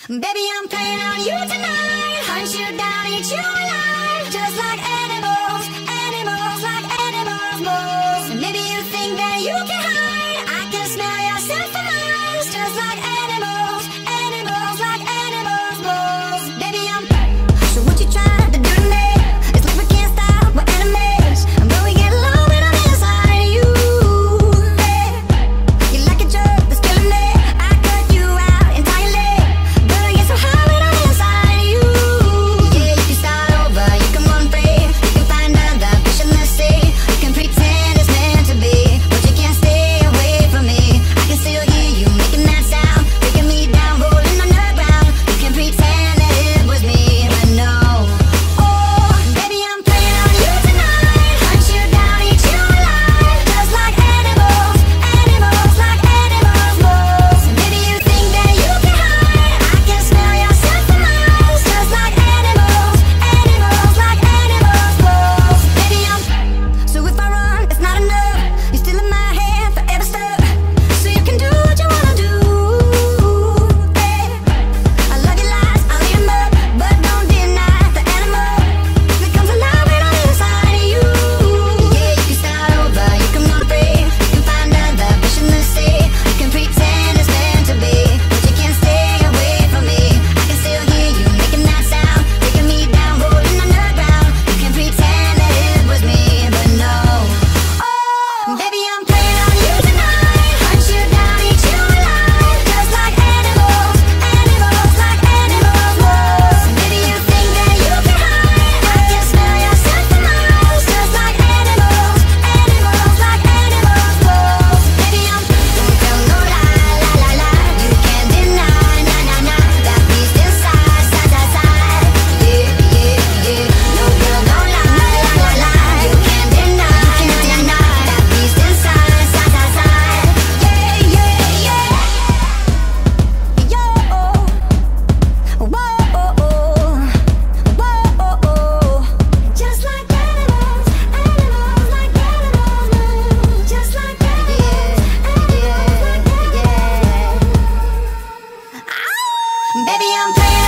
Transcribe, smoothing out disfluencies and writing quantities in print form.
Baby, I'm playing on you tonight. Hunt you down, eat you alive. Just like animals, animals, like animals, moles. And maybe you think that you can hide. I can smell yourself for miles. Just like animals, animals, like animals, moles. Baby, I'm so what you trying to do to me? It's like we can't stop, we're enemies. But we get low when I'm inside of you. Hey, you're like a drug that's killing me. I cut you out entirely. But I get so high when I'm inside of you. Yeah, you can start over, you can run free. You can find another fish in the sea. You can pretend it's meant to be, but you can't stay away from me. I can still hear you making that sound, taking me down, rolling on the ground. You can pretend that it was me, but no. Oh, baby, I'm playing on you tonight. Hunt you down, eat you alive. Just like animals, animals, like animals, moles. And maybe you think that you can hide. I can smell yourself for miles. Just like animals, animals, like animals, moles. Baby, so if I run, it's not enough. You're still in my head, forever stuck. So you can do what you wanna do. Hey, I love your lies, I'll eat 'em up, but don't deny the animal that comes alive when I'm inside of you. Yeah, you can start over, you can run free. You can find another fish in the sea. You can pretend it's meant to be, but you can't stay away from me. I can still hear you making that sound, taking me down, rolling on the ground. You can pretend that it was me, but no. Oh, baby, I'm playing on you tonight. Hunt you down, eat you alive. Just like animals, animals, like animals, moles. Maybe you think that you can hide. I can smell yourself for miles. Just like animals, animals, like animals, moles. Baby, don't tell no lie, lie, lie, lie. You can't deny, nah, nah, nah. That beast inside, side, side, side. Yeah, yeah, yeah. No girl, no lie, lie, lie, lie. You can't deny, nah, nah, nah. That beast inside, side, side, side. Yeah, yeah, yeah. Yo, whoa, whoa. Just like animals, animals, like animals. Just like animals, animals, like animals. Baby, I'm playing